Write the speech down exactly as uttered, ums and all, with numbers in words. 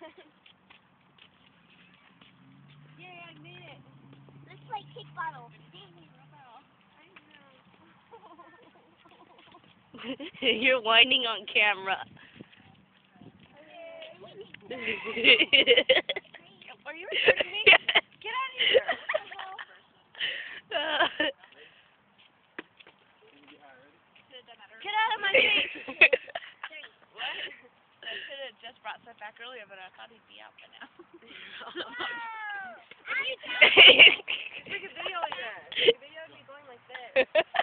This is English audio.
Yay, I made it. Let's play kick bottle. You're whining on camera. Are you recording me? Get out of here. Get out of my face. What? I should have just brought stuff back earlier, but I thought he'd be out by now. Look at video of that. Video of me going like this.